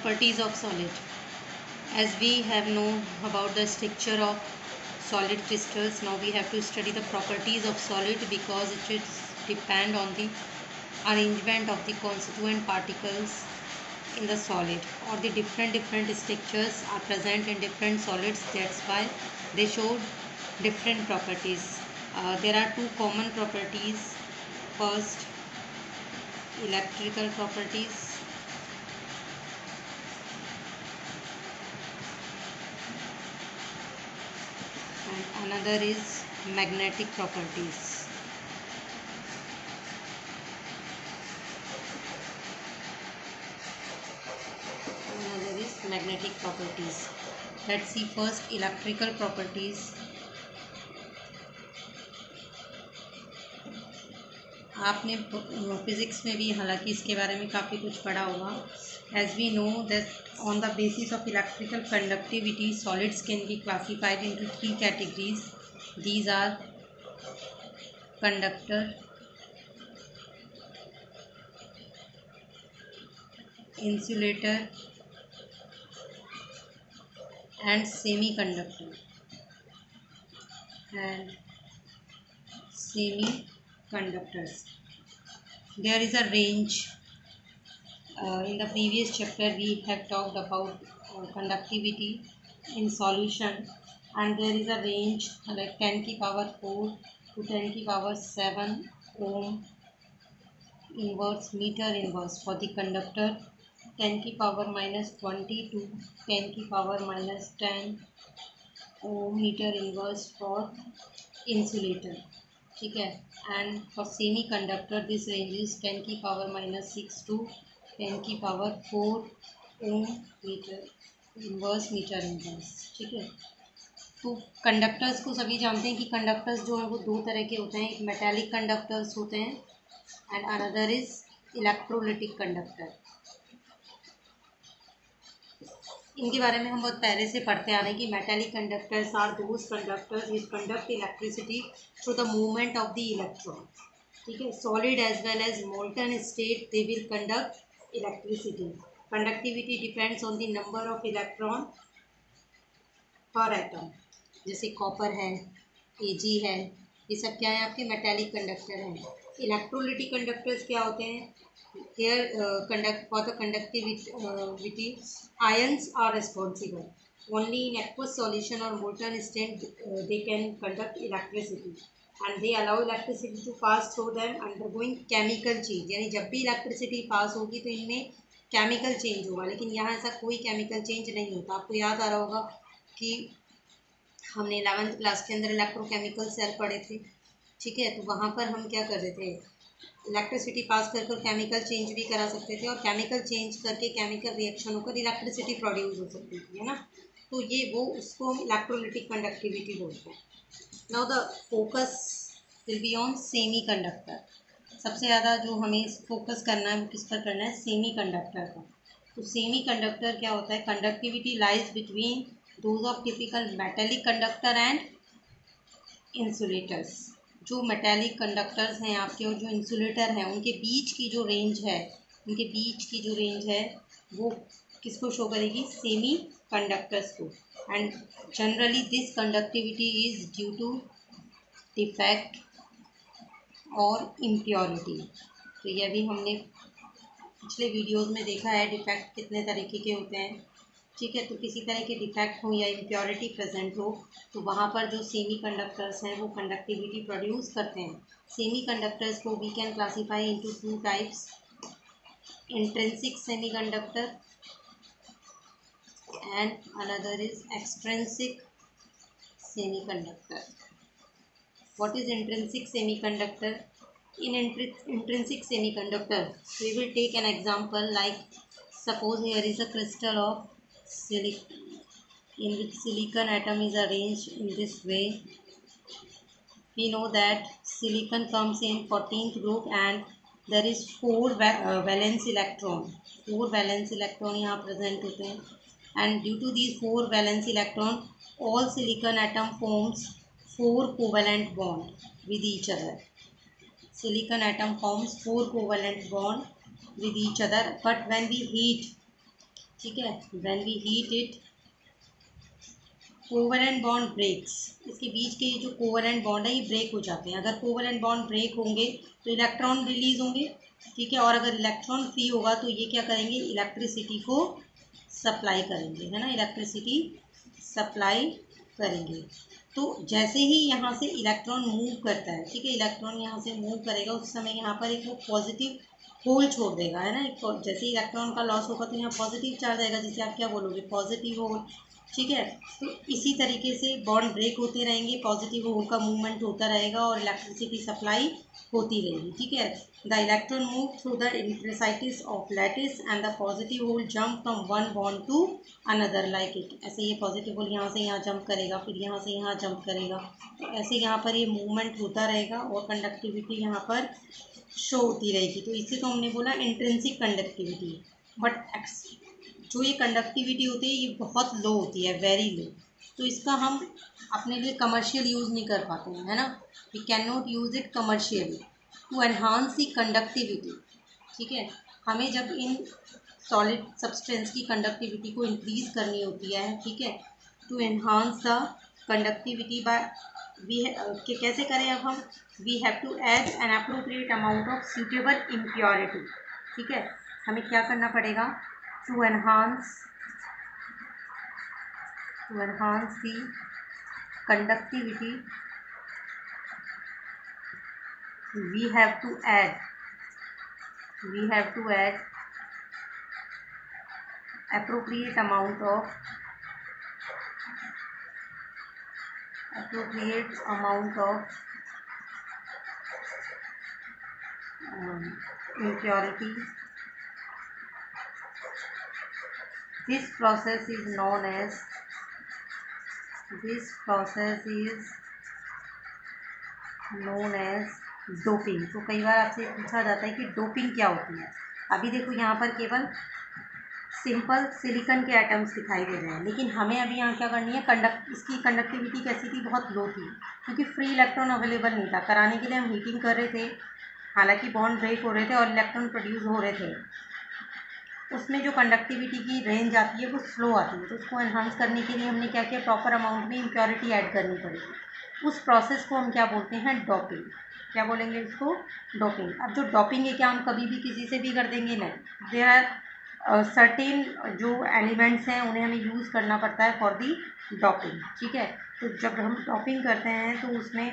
Properties of solid. As we have known about the structure of solid crystals, now we have to study the properties of solid because it is depend on the arrangement of the constituent particles in the solid, or the different structures are present in different solids. That's why they show different properties. There are two common properties. First, electrical properties, and another is magnetic properties. Another is magnetic properties. Let's see first electrical properties. आपने physics में भी हालांकि इसके बारे में काफ़ी कुछ पढ़ा होगा. As we know that on the basis of electrical conductivity, solids can be classified into three categories. These are conductor, insulator and semiconductor. There is a range. In the previous chapter we have talked about conductivity in solution, and there is a range like 10 to power 4 to 10 to power 7 ohm inverse meter inverse for the conductor, 10 to power minus 20 to 10 to power minus 10 ohm meter inverse for insulator. ठीक है. And for semiconductor this range is 10 की power minus 6 to 10 की power 4 ohm meter inverse meter inverse. ठीक है. तो conductors को सभी जानते हैं कि कंडक्टर्स जो हैं वो दो तरह के होते हैं. एक मेटालिक कंडक्टर्स होते हैं and another is electrolytic conductor. इनके बारे में हम बहुत पहले से पढ़ते आ रहे हैं कि metallic conductors are those conductors which conduct electricity through the movement of the electron. ठीक है. Solid as well as molten state they will conduct electricity. Conductivity depends on the number of electron per atom. जैसे copper है, Ag है, ये सब क्या है आपके मेटालिक कंडक्टर हैं. इलेक्ट्रोलिटिक कंडक्टर्स क्या होते हैं? Here conduct for the conductivity ions are responsible. Only in aqueous solution or molten state they can conduct electricity and they allow electricity to pass through them undergoing chemical change. यानी जब भी electricity pass होगी तो इनमें chemical change होगा, लेकिन यहाँ ऐसा कोई केमिकल चेंज नहीं होता. आपको याद आ रहा होगा कि हमने 11th क्लास के अंदर इलेक्ट्रोकेमिकल सेल पढ़े थे. ठीक है. तो वहाँ पर हम क्या कर रहे थे, इलेक्ट्रिसिटी पास कर कर केमिकल चेंज भी करा सकते थे और केमिकल चेंज करके केमिकल रिएक्शन होकर इलेक्ट्रिसिटी प्रोड्यूस हो सकती थी, है ना. तो ये वो उसको हम इलेक्ट्रोलिटिक कंडक्टिविटी बोलते हैं. Now the focus will be on semiconductor. सबसे ज़्यादा जो हमें फोकस करना है वो किस पर करना है? सेमी कंडक्टर पर. तो सेमी कंडक्टर क्या होता है? Conductivity lies between those of typical metallic conductor and insulators. जो मेटालिक कंडक्टर्स हैं आपके और जो इंसुलेटर हैं उनके बीच की जो रेंज है वो किसको शो करेगी? सेमी कंडक्टर्स को. And generally this conductivity is due to defect और इम्प्योरिटी. तो यह भी हमने पिछले वीडियोस में देखा है डिफेक्ट कितने तरीके के होते हैं. ठीक है. तो किसी तरह के डिफेक्ट हो या इम्प्योरिटी प्रेजेंट हो तो वहाँ पर जो सेमी कंडक्टर्स हैं वो कंडक्टिविटी प्रोड्यूस करते हैं. सेमी कंडक्टर्स को we can classify into two types, intrinsic semiconductor and another is extrinsic semiconductor. What is intrinsic semiconductor? In intrinsic semiconductor we will take an example like suppose here is a crystal of silicon in which silicon atom is arranged in this way. We know that silicon comes in 14th group and there is 4 valence electron. 4 valence electron यहाँ present होते हैं and due to these 4 valence electron all silicon atom forms 4 covalent bond with each other. Silicon atom forms 4 covalent bond with each other, but when we heat ठीक है, when we heat it covalent bond breaks, इसके बीच के जो covalent bond है ये break हो जाते हैं। अगर कोवलेंट बॉन्ड ब्रेक होंगे तो इलेक्ट्रॉन रिलीज होंगे, ठीक है, और अगर इलेक्ट्रॉन फ्री होगा तो ये क्या करेंगे, इलेक्ट्रिसिटी को सप्लाई करेंगे, है ना, इलेक्ट्रिसिटी सप्लाई करेंगे। तो जैसे ही यहाँ से इलेक्ट्रॉन मूव करता है, ठीक है, इलेक्ट्रॉन यहाँ से मूव करेगा उस समय यहाँ पर एक वो पॉजिटिव होल छोड़ देगा, है ना, एक जैसे इलेक्ट्रॉन का लॉस होगा तो यहाँ पॉजिटिव चार्ज आएगा, जिसे आप क्या बोलोगे, पॉजिटिव होल, ठीक है। तो इसी तरीके से बॉन्ड ब्रेक होते रहेंगे, पॉजिटिव होल का मूवमेंट होता रहेगा और इलेक्ट्रिसिटी सप्लाई होती रहेगी, ठीक है। The electron move through the interstices of lattice and the positive hole jump from one bond to another like it. ऐसे ये पॉजिटिव होल यहाँ से यहाँ जंप करेगा, फिर यहाँ से यहाँ जंप करेगा, तो ऐसे यहाँ पर ये मूवमेंट होता रहेगा और कंडक्टिविटी यहाँ पर शो होती रहेगी। तो इसे तो हमने बोला इंट्रिंसिक कंडक्टिविटी। बट जो ये कंडक्टिविटी होती है ये बहुत लो होती है, वेरी लो, तो इसका हम अपने लिए कमर्शियल यूज़ नहीं कर पाते हैं, है ना, we can not use it commercially to enhance the conductivity, ठीक है। हमें जब इन सॉलिड सब्सटेंस की कंडक्टिविटी को इंक्रीज करनी होती है, ठीक है, to enhance the conductivity by कैसे करें अब हम, we have to add an appropriate amount of suitable impurity, ठीक है। हमें क्या करना पड़ेगा, to enhance the conductivity we have to add appropriate amount of impurity. This process is known as doping. तो कई बार आपसे पूछा जाता है कि डोपिंग क्या होती है। अभी देखो यहाँ पर केवल सिंपल सिलिकॉन के एटम्स दिखाई दे रहे हैं, लेकिन हमें अभी यहाँ क्या करनी है, इसकी कंडक्टिविटी कैसी थी, बहुत लो थी, क्योंकि फ्री इलेक्ट्रॉन अवेलेबल नहीं था। कराने के लिए हम हीटिंग कर रहे थे, हालांकि बॉन्ड ब्रेक हो रहे थे और इलेक्ट्रॉन प्रोड्यूस हो रहे थे, उसमें जो कंडक्टिविटी की रेंज आती है वो स्लो आती है। तो उसको एनहांस करने के लिए हमने क्या किया, प्रॉपर अमाउंट में इम्प्योरिटी ऐड करनी पड़ेगी। उस प्रोसेस को हम क्या बोलते हैं, डोपिंग। क्या बोलेंगे इसको, डोपिंग। अब जो डोपिंग है क्या हम कभी भी किसी से भी कर देंगे, नहीं। देयर आर सर्टेन जो एलिमेंट्स हैं उन्हें हमें यूज़ करना पड़ता है फॉर दी डोपिंग, ठीक है। तो जब हम डोपिंग करते हैं तो उसमें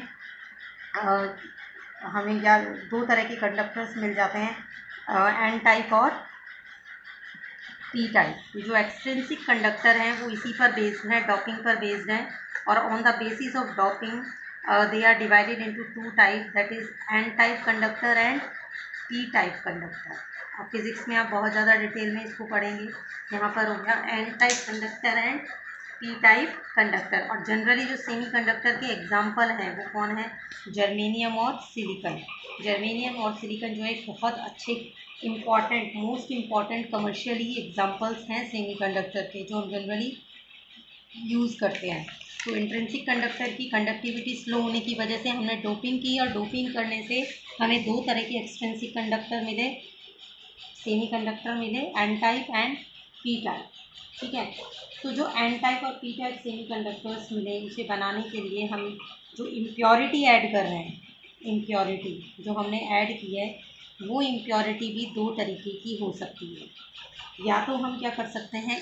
हमें या दो तरह के कंडक्टर्स मिल जाते हैं, एन टाइप और पी टाइप। जो एक्सट्रिंसिक कंडक्टर हैं वो इसी पर बेस्ड है, डोपिंग पर बेस्ड है, और on the basis of doping they are divided into two type, that is N type conductor and P type conductor. अब फिजिक्स में आप बहुत ज़्यादा डिटेल में इसको पढ़ेंगे। यहाँ पर हो गया N type conductor and P type conductor. और जनरली जो सेमी कंडक्टर के एग्जाम्पल हैं वो कौन है, जर्मेनियम और सिलिकॉन। जर्मेनियम और सिलिकॉन जो है बहुत अच्छे important, most important commercially examples हैं सेमीकंडक्टर के, जो हम जनरली यूज़ करते हैं। तो इंट्रिंसिक कंडक्टर की कंडक्टिविटी स्लो होने की वजह से हमने डोपिंग की, और डोपिंग करने से हमें दो तरह के एक्सट्रिंसिक कंडक्टर मिले, सेमीकंडक्टर मिले, N type and P type, ठीक है। तो जो एन टाइप और पी टाइप सेमीकंडक्टर्स मिले, उसे बनाने के लिए हम जो इम्प्योरिटी ऐड कर रहे हैं, इम्प्योरिटी जो हमने ऐड की है वो इम्प्योरिटी भी दो तरीके की हो सकती है। या तो हम क्या कर सकते हैं,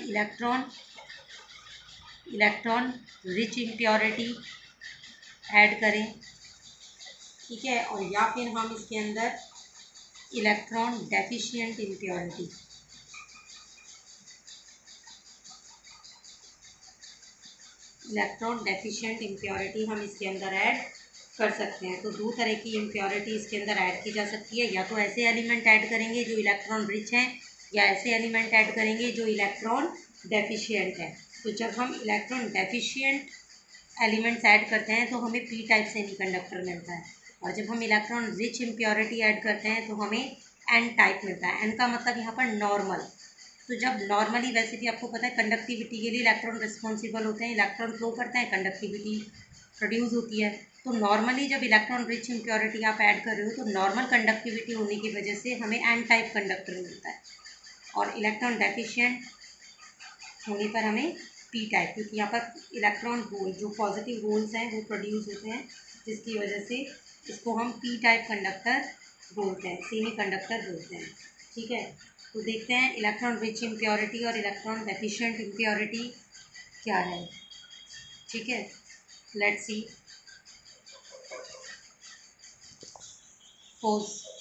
इलेक्ट्रॉन रिच इम्प्योरिटी ऐड करें, ठीक है, और या फिर हम इसके अंदर इलेक्ट्रॉन डेफिशिएंट इम्प्योरिटी, हम इसके अंदर ऐड कर सकते हैं। तो दो तरह की इम्प्योरिटी इसके अंदर ऐड की जा सकती है। या तो ऐसे एलिमेंट ऐड करेंगे जो इलेक्ट्रॉन रिच हैं, या ऐसे एलिमेंट ऐड करेंगे जो इलेक्ट्रॉन डेफिशिएंट है। तो जब हम इलेक्ट्रॉन डेफिशिएंट एलिमेंट्स ऐड करते हैं तो हमें पी टाइप सेमीकंडक्टर मिलता है, और जब हम इलेक्ट्रॉन रिच इम्प्योरिटी ऐड करते हैं तो हमें एन टाइप मिलता है। एन का मतलब यहाँ पर नॉर्मल। तो जब नॉर्मली, वैसे भी आपको पता है कंडक्टिविटी के लिए इलेक्ट्रॉन रिस्पॉन्सिबल होते हैं, इलेक्ट्रॉन फ्लो करते हैं, कंडक्टिविटी प्रोड्यूस होती है। तो नॉर्मली जब इलेक्ट्रॉन रिच इम्प्योरिटी आप ऐड कर रहे हो तो नॉर्मल कंडक्टिविटी होने की वजह से हमें एन टाइप कंडक्टर मिलता है, और इलेक्ट्रॉन डेफिशिएंट होने पर हमें पी टाइप, क्योंकि यहाँ पर इलेक्ट्रॉन होल जो पॉजिटिव होल्स हैं वो प्रोड्यूस होते हैं, जिसकी वजह से इसको हम पी टाइप कंडक्टर बोलते हैं, सेमी कंडक्टर बोलते हैं। ठीक है, तो देखते हैं इलेक्ट्रॉन रिच इम्प्योरिटी और इलेक्ट्रॉन डेफिशिएंट इम्प्योरिटी क्या है। ठीक है, लेट्स सी। पोज